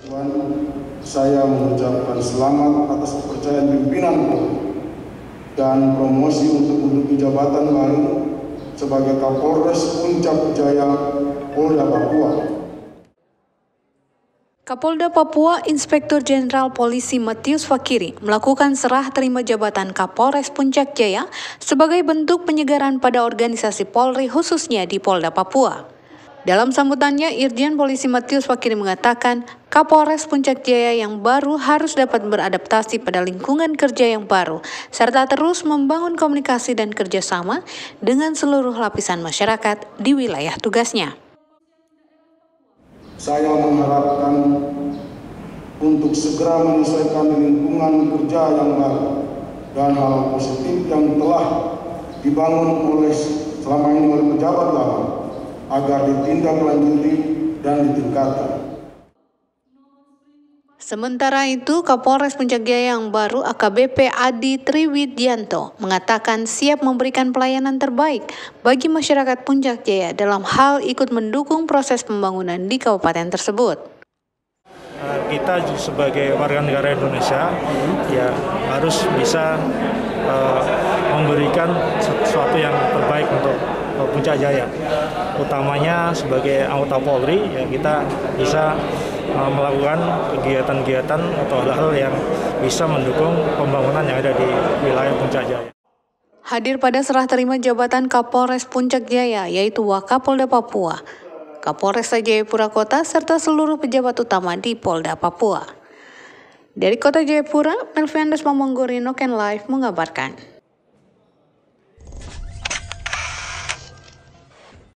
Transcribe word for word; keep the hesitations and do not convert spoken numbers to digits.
Tuhan, saya mengucapkan selamat atas kepercayaan pimpinan Polri dan promosi untuk menduduki jabatan baru sebagai Kapolres Puncak Jaya, Polda Papua. Kapolda Papua Inspektur Jenderal Polisi Matius Fakiri melakukan serah terima jabatan Kapolres Puncak Jaya sebagai bentuk penyegaran pada organisasi Polri khususnya di Polda Papua. Dalam sambutannya, Irjen Polisi Matius Fakiri mengatakan Kapolres Puncak Jaya yang baru harus dapat beradaptasi pada lingkungan kerja yang baru, serta terus membangun komunikasi dan kerjasama dengan seluruh lapisan masyarakat di wilayah tugasnya. Saya mengharapkan untuk segera menyesuaikan lingkungan kerja yang baru dan hal positif yang telah dibangun oleh selama ini oleh pejabat lama agar ditindaklanjuti dan ditingkatkan. Sementara itu, Kapolres Puncak Jaya yang baru A K B P Adi Triwidianto mengatakan siap memberikan pelayanan terbaik bagi masyarakat Puncak Jaya dalam hal ikut mendukung proses pembangunan di kabupaten tersebut. Kita sebagai warga negara Indonesia ya harus bisa uh, memberikan sesuatu yang terbaik untuk Puncak Jaya, utamanya sebagai anggota Polri ya kita bisa uh, melakukan kegiatan-kegiatan atau hal-hal yang bisa mendukung pembangunan yang ada di wilayah Puncak Jaya. Hadir pada serah terima jabatan Kapolres Puncak Jaya yaitu Wakapolda Papua, Kapolresta Jayapura Kota serta seluruh pejabat utama di Polda Papua. Dari Kota Jayapura, Melviandes Pamonggori Noken Live mengabarkan.